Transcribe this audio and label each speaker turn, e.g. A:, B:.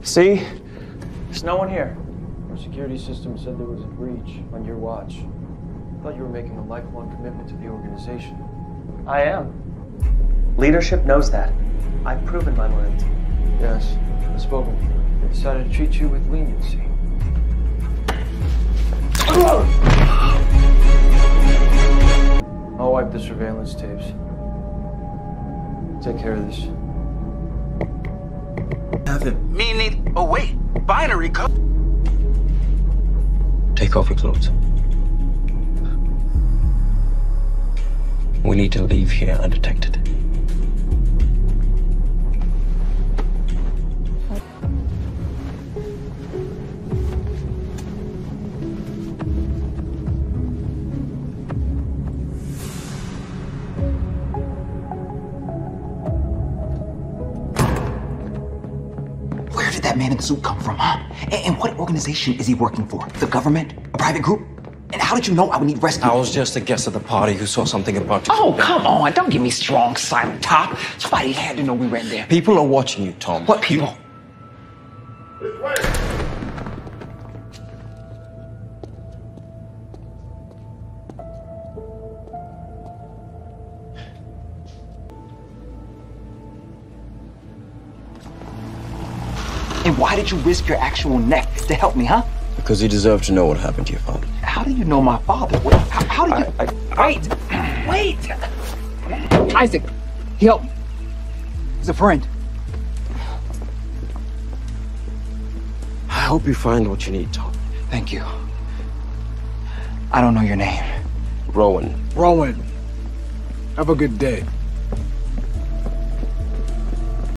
A: See? There's no one here.
B: Our security system said there was a breach on your watch. I thought you were making a lifelong commitment to the organization.
A: I am. Leadership knows that. I've proven my loyalty.
B: Yes, I've spoken. They decided to treat you with leniency. I'll wipe the surveillance tapes. Take care of this.
C: Have him.
D: Meaning, oh wait, binary code.
C: Take off your clothes. We need to leave here undetected.
E: Where did that man in the suit come from, huh? And what organization is he working for? The government? A private group? And how did you know I would need rescue?
C: I was just a guest at the party who saw something about to
E: Oh, come on. Don't give me strong, silent top. Somebody had to know we ran there.
C: People are watching you, Tom.
E: What people? And why did you risk your actual neck to help me, huh?
C: Because you deserve to know what happened to your father.
E: How do you know my father? How do you... Wait! Wait! Isaac, he helped me. He's a friend.
C: I hope you find what you need, Tom.
E: Thank you. I don't know your name.
C: Rowan.
F: Rowan, have a good day.